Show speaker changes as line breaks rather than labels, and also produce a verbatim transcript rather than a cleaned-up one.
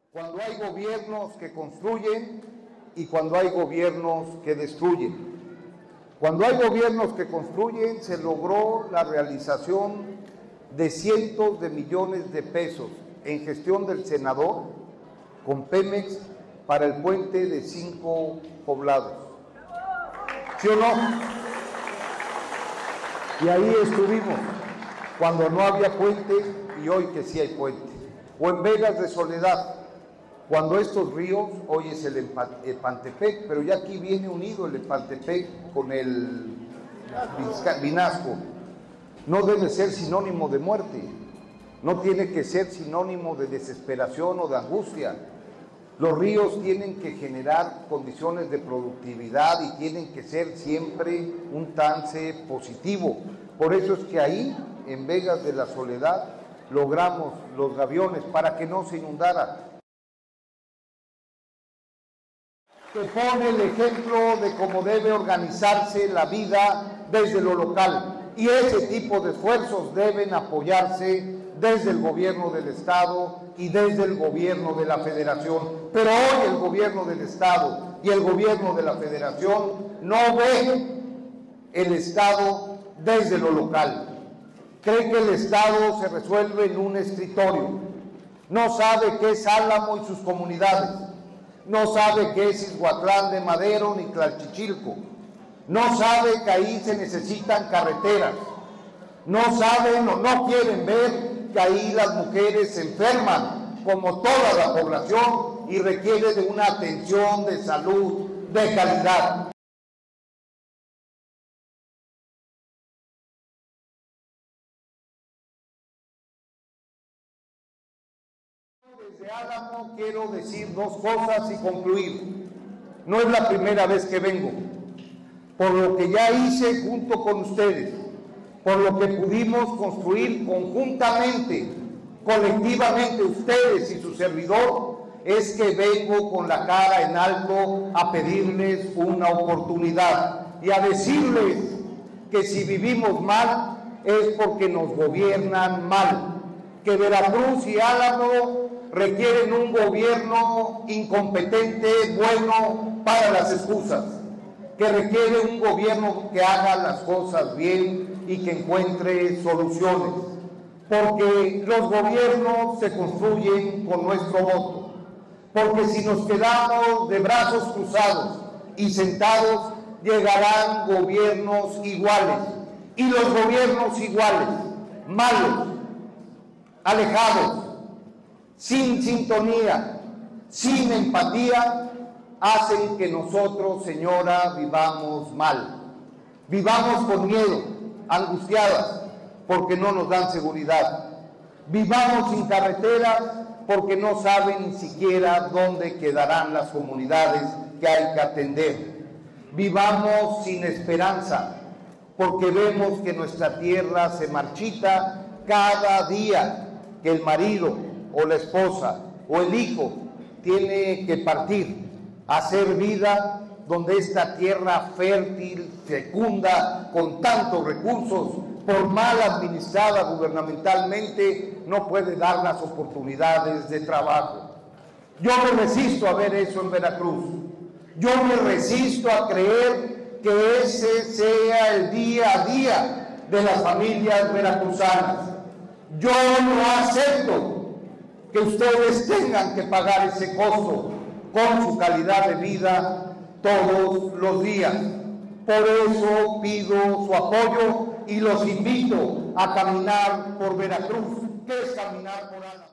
cuando hay gobiernos que construyen y cuando hay gobiernos que destruyen. Cuando hay gobiernos que construyen, se logró la realización de cientos de millones de pesos en gestión del senador con Pemex para el puente de cinco poblados. ¿Sí o no? Y ahí estuvimos, cuando no había puente y hoy que sí hay puente. O en Vegas de Soledad, cuando estos ríos, hoy es el Epantepec, pero ya aquí viene unido el Epantepec con el Vinasco. No debe ser sinónimo de muerte, no tiene que ser sinónimo de desesperación o de angustia. Los ríos tienen que generar condiciones de productividad y tienen que ser siempre un trance positivo. Por eso es que ahí, en Vegas de la Soledad, logramos los gaviones para que no se inundara. Que pone el ejemplo de cómo debe organizarse la vida desde lo local. Y ese tipo de esfuerzos deben apoyarse desde el gobierno del Estado y desde el gobierno de la Federación. Pero hoy el gobierno del Estado y el gobierno de la Federación no ven el Estado desde lo local. Cree que el Estado se resuelve en un escritorio. No sabe qué es Álamo y sus comunidades. No sabe qué es Izhuatlán de Madero ni Tlalchichilco. No sabe que ahí se necesitan carreteras. No saben o no quieren ver que ahí las mujeres se enferman, como toda la población, y requiere de una atención de salud de calidad. Desde Álamo quiero decir dos cosas y concluir. No es la primera vez que vengo. Por lo que ya hice junto con ustedes, por lo que pudimos construir conjuntamente, colectivamente, ustedes y su servidor, es que vengo con la cara en alto a pedirles una oportunidad y a decirles que si vivimos mal es porque nos gobiernan mal, que Veracruz y Álamo requieren un gobierno incompetente, bueno para las excusas, que requiere un gobierno que haga las cosas bien y que encuentre soluciones, porque los gobiernos se construyen con nuestro voto, porque si nos quedamos de brazos cruzados y sentados, llegarán gobiernos iguales, y los gobiernos iguales, malos, alejados, sin sintonía, sin empatía, hacen que nosotros, señora, vivamos mal. Vivamos con miedo, angustiadas, porque no nos dan seguridad. Vivamos sin carreteras, porque no saben ni siquiera dónde quedarán las comunidades que hay que atender. Vivamos sin esperanza, porque vemos que nuestra tierra se marchita cada día, que el marido o la esposa o el hijo tiene que partir a hacer vida donde esta tierra fértil, fecunda, con tantos recursos, por mal administrada gubernamentalmente, no puede dar las oportunidades de trabajo. Yo me resisto a ver eso en Veracruz. Yo me resisto a creer que ese sea el día a día de las familias veracruzanas. Yo no acepto que ustedes tengan que pagar ese costo con su calidad de vida todos los días. Por eso pido su apoyo y los invito a caminar por Veracruz. ¿Qué es caminar por Álamo?